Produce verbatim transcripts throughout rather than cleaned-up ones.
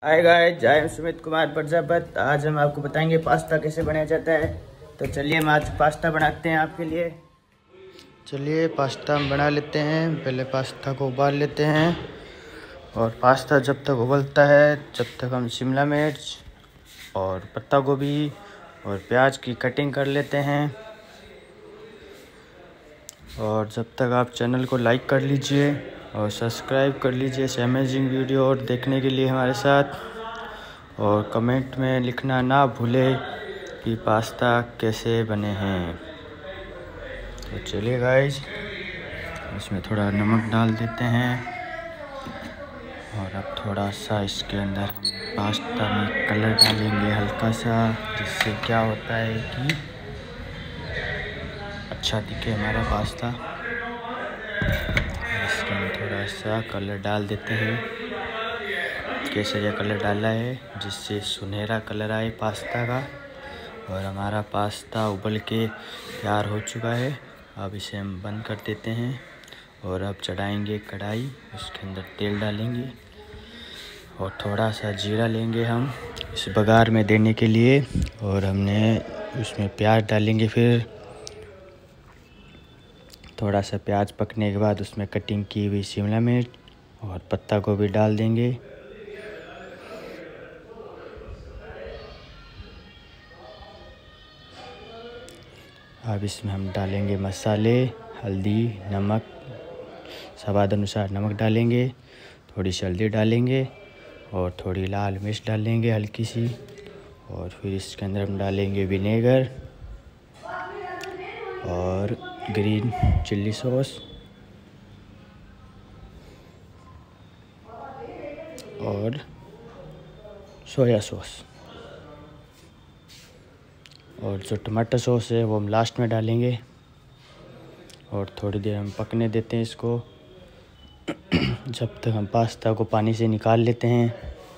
Hi guys, I am Sumit Kumar Prajapat. आज हम आपको बताएंगे पास्ता कैसे बनाया जाता है। तो चलिए हम आज पास्ता बनाते हैं आपके लिए। चलिए पास्ता हम बना लेते हैं। पहले पास्ता को उबाल लेते हैं और पास्ता जब तक उबलता है जब तक हम शिमला मिर्च और पत्ता गोभी और प्याज की कटिंग कर लेते हैं। और जब तक आप चैनल को लाइक कर लीजिए और सब्सक्राइब कर लीजिए ऐसे अमेजिंग वीडियो और देखने के लिए हमारे साथ। और कमेंट में लिखना ना भूलें कि पास्ता कैसे बने हैं। तो चलिए गाइस, इसमें थोड़ा नमक डाल देते हैं और अब थोड़ा सा इसके अंदर पास्ता में कलर डालेंगे हल्का सा, जिससे क्या होता है कि अच्छा दिखे हमारा पास्ता। इसके अंदर थोड़ा सा कलर डाल देते हैं, केसरिया कलर डाला है जिससे सुनहरा कलर आए पास्ता का। और हमारा पास्ता उबल के तैयार हो चुका है। अब इसे हम बंद कर देते हैं और अब चढ़ाएंगे कढ़ाई, उसके अंदर तेल डालेंगे और थोड़ा सा जीरा लेंगे हम इस बघार में देने के लिए। और हमने उसमें प्याज डालेंगे, फिर थोड़ा सा प्याज पकने के बाद उसमें कटिंग की हुई शिमला मिर्च और पत्ता गोभी डाल देंगे। अब इसमें हम डालेंगे मसाले, हल्दी, नमक, स्वाद अनुसार नमक डालेंगे, थोड़ी सी हल्दी डालेंगे और थोड़ी लाल मिर्च डालेंगे हल्की सी। और फिर इसके अंदर हम डालेंगे विनेगर और ग्रीन चिल्ली सॉस और सोया सॉस। और जो टमाटर सॉस है वो हम लास्ट में डालेंगे और थोड़ी देर हम पकने देते हैं इसको जब तक हम पास्ता को पानी से निकाल लेते हैं।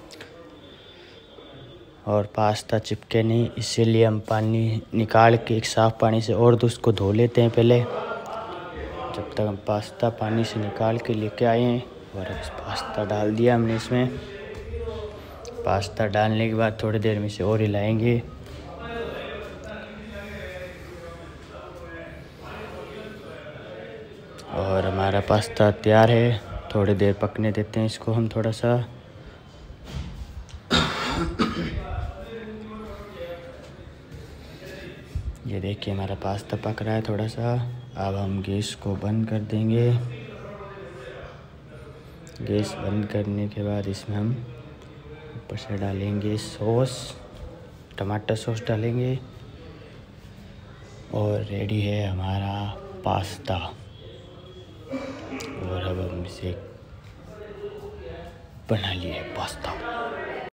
और पास्ता चिपके नहीं, इसीलिए हम पानी निकाल के एक साफ़ पानी से और तो उसको धो लेते हैं पहले। जब तक हम पास्ता पानी से निकाल के लेके आए हैं और अब पास्ता डाल दिया हमने इसमें। पास्ता डालने के बाद थोड़ी देर में इसे और हिलाएंगे। और हमारा पास्ता तैयार है। थोड़ी देर पकने देते हैं इसको हम थोड़ा सा। ये देखिए हमारा पास्ता पक रहा है थोड़ा सा। अब हम गैस को बंद कर देंगे। गैस बंद करने के बाद इसमें हम ऊपर से डालेंगे सॉस, टमाटर सॉस डालेंगे और रेडी है हमारा पास्ता। और अब हम इसे बना लिए पास्ता।